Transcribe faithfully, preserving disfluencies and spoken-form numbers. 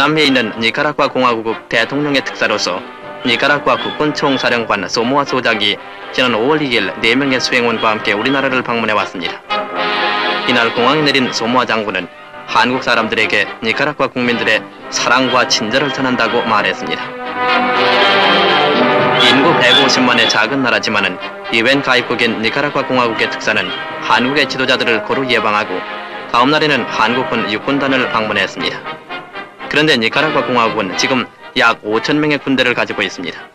중남미에 있는 니카라과 공화국 대통령의 특사로서 니카라과 국군총사령관 소모아 소작이 지난 오월 이일 네 명의 수행원과 함께 우리나라를 방문해 왔습니다. 이날 공항에 내린 소모아 장군은 한국 사람들에게 니카라과 국민들의 사랑과 친절을 전한다고 말했습니다. 인구 백오십만의 작은 나라지만은 유엔 가입국인 니카라과 공화국의 특사는 한국의 지도자들을 고루 예방하고 다음 날에는 한국군 육군단을 방문했습니다. 그런데 니카라과 공화국은 지금 약 오천 명의 군대를 가지고 있습니다.